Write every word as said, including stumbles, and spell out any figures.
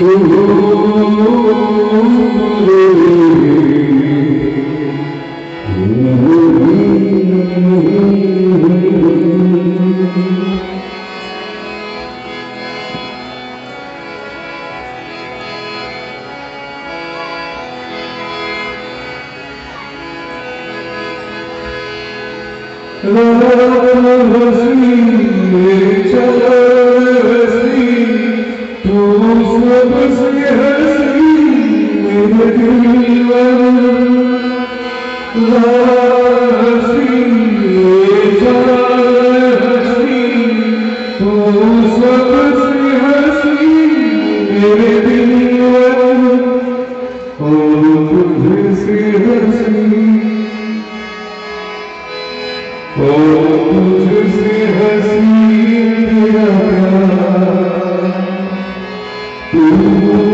हसी चल हसी तू सबसे हसी मेरे दिलवर हसी चल हसी तू सबसे हसी मेरे दिलवर और तुझसे हसी और तुझसे हसी तेरा प्यार तू